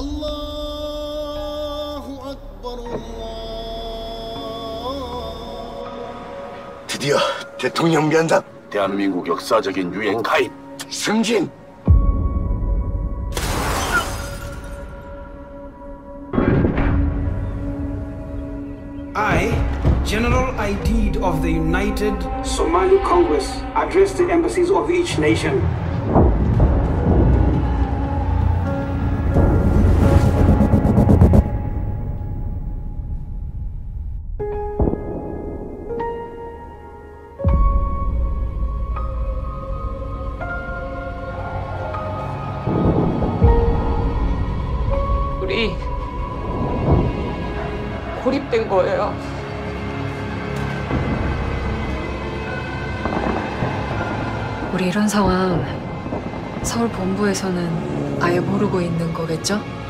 드디어 대통령 면담. 대한민국 역사적인 유행 가입. 승진. I, General Aidid of the United Somali Congress, address the embassies of each nation. 우리 고립된 거예요. 우리 이런 상황 서울 본부에서는 아예 모르고 있는 거겠죠?